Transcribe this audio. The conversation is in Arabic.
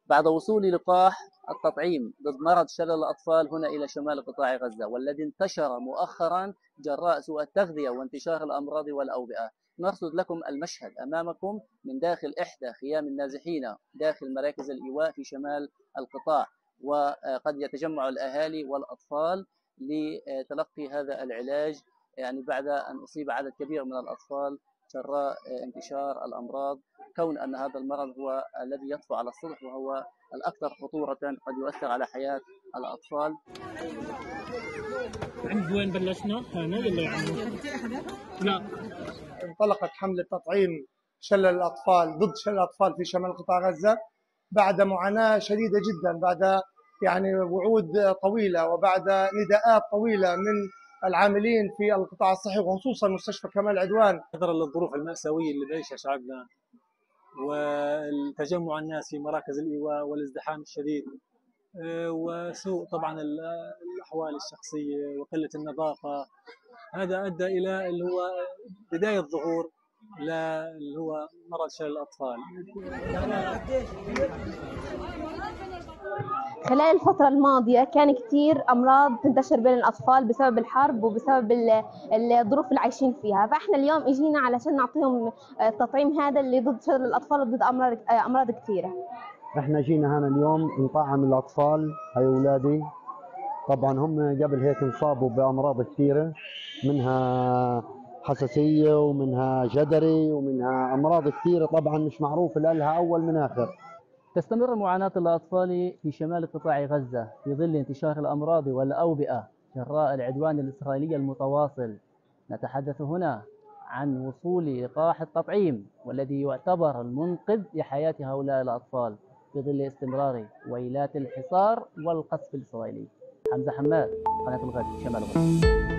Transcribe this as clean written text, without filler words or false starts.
بعد وصول لقاح التطعيم ضد مرض شلل الأطفال هنا إلى شمال قطاع غزة، والذي انتشر مؤخرا جراء سوء التغذية وانتشار الأمراض والأوبئة. نرصد لكم المشهد أمامكم من داخل إحدى خيام النازحين داخل مراكز الإيواء في شمال القطاع، وقد يتجمع الأهالي والأطفال لتلقي هذا العلاج، يعني بعد أن أصيب عدد كبير من الأطفال جراء انتشار الأمراض، كون أن هذا المرض هو الذي يطفو على السطح وهو الأكثر خطورة، قد يؤثر على حياة الأطفال. عند وين بلشنا؟ هنا ولا يعني؟ لا. انطلقت حملة تطعيم شلل الأطفال ضد شلل الأطفال في شمال قطاع غزة بعد معاناة شديدة جدا، بعد وعود طويلة وبعد نداءات طويلة من العاملين في القطاع الصحي وخصوصا مستشفى كمال عدوان. نظرا للظروف المأساوية اللي بيعيشها شعبنا والتجمع الناس في مراكز الإيواء والازدحام الشديد، وسوء طبعا الأحوال الشخصية وقلة النظافة، هذا أدى إلى اللي هو بداية ظهور اللي هو مرض شلل الأطفال. خلال الفترة الماضية كان كتير أمراض تنتشر بين الأطفال بسبب الحرب وبسبب الظروف اللي عايشين فيها، فإحنا اليوم إجينا علشان نعطيهم التطعيم هذا اللي ضد شلل الأطفال وضد أمراض كثيرة. إحنا جينا هنا اليوم نطعم الأطفال، هاي أولادي طبعا هم قبل هيك انصابوا بأمراض كثيرة، منها حساسية ومنها جدري ومنها أمراض كثيرة طبعا مش معروف لها أول من آخر. تستمر معاناة الأطفال في شمال قطاع غزة في ظل انتشار الأمراض والأوبئة جراء العدوان الإسرائيلي المتواصل. نتحدث هنا عن وصول لقاح التطعيم والذي يعتبر المنقذ لحياة هؤلاء الأطفال في ظل استمرار ويلات الحصار والقصف الإسرائيلي. حمزة حماد، قناة الغد، شمال غزة.